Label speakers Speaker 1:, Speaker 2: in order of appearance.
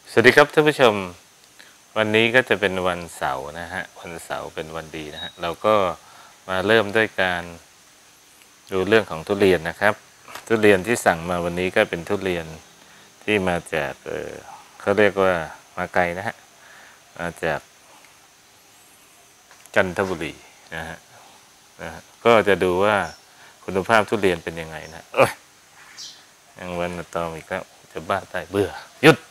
Speaker 1: สวัสดีครับท่านผู้ชมวันนี้ก็จะเป็นวันเสาร์นะฮะวันเสาร์เป็นวันดีนะฮะเราก็มาเริ่มด้วยการดูเรื่องของทุเรียนนะครับทุเรียนที่สั่งมาวันนี้ก็เป็นทุเรียนที่มาจากเขาเรียกว่ามาไกลนะฮะมาจากจันทบุรีนะฮะก็จะดูว่าคุณภาพทุเรียนเป็นยังไงนะยังวันตอมอีกแล้วจะบ้าตายเบื่อหยุด